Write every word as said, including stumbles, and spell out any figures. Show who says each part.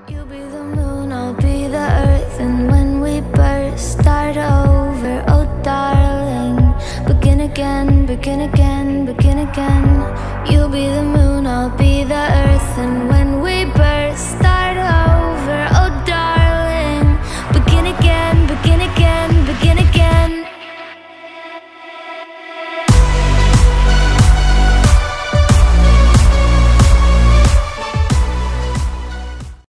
Speaker 1: You'll be the moon, I'll be the earth, and when we burst, start over. Oh darling, begin again, begin again, begin again. You'll be the moon, I'll be the earth, and when we burst,